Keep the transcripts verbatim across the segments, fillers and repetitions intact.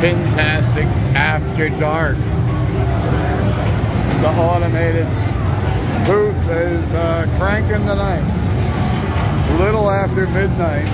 Pintastic After Dark. The automated booth is uh, cranking the night. A little after midnight.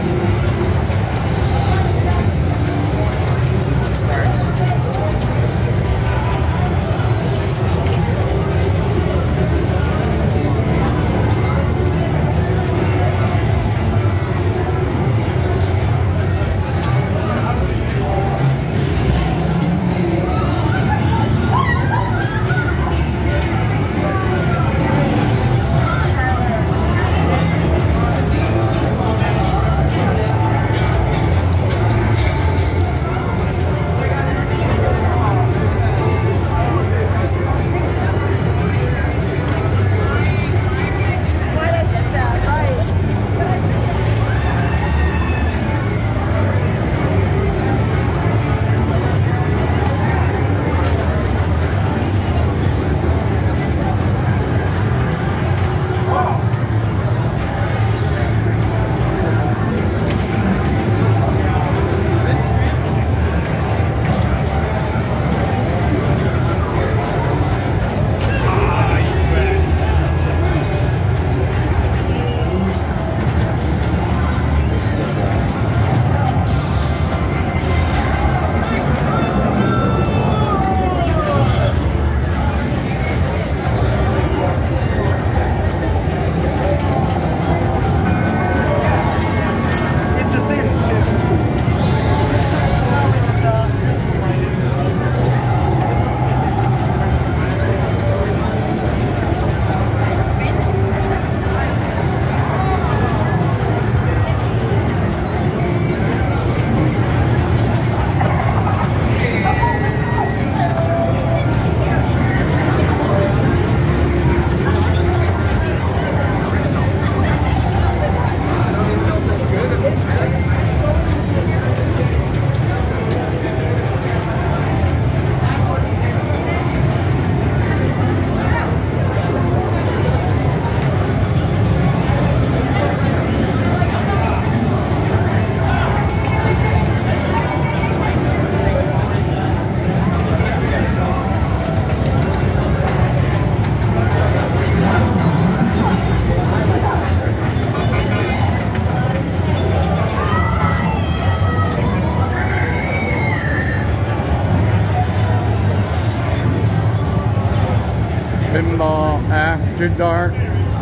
Pinball After Dark,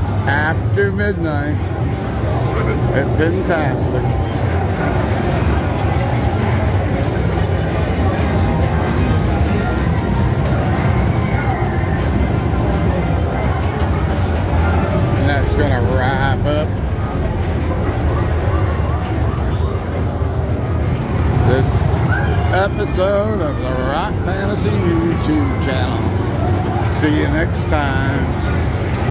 after midnight at Pintastic. And that's going to wrap up this episode of the Rock Fantasy YouTube channel. See you next time.